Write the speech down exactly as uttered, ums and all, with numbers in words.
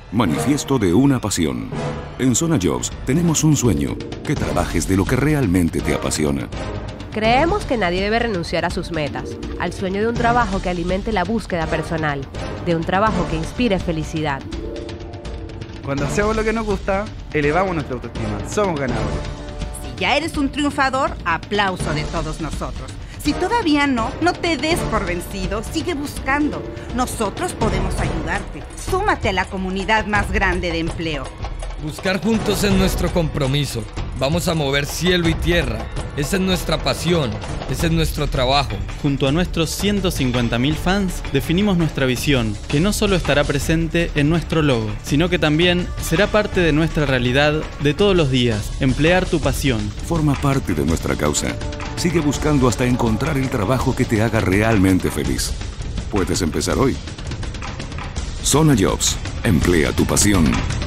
Manifiesto de una pasión. En Zona Jobs tenemos un sueño, que trabajes de lo que realmente te apasiona. Creemos que nadie debe renunciar a sus metas, al sueño de un trabajo que alimente la búsqueda personal, de un trabajo que inspire felicidad. Cuando hacemos lo que nos gusta, elevamos nuestra autoestima, somos ganadores. Si ya eres un triunfador, aplauso de todos nosotros. Si todavía no, no te des por vencido, sigue buscando. Nosotros podemos ayudarte. Súmate a la comunidad más grande de empleo. Buscar juntos es nuestro compromiso. Vamos a mover cielo y tierra. Esa es nuestra pasión, ese es nuestro trabajo. Junto a nuestros ciento cincuenta mil fans, definimos nuestra visión, que no solo estará presente en nuestro logo, sino que también será parte de nuestra realidad de todos los días. Emplear tu pasión. Forma parte de nuestra causa. Sigue buscando hasta encontrar el trabajo que te haga realmente feliz. Puedes empezar hoy. Zona Jobs. Emplea tu pasión.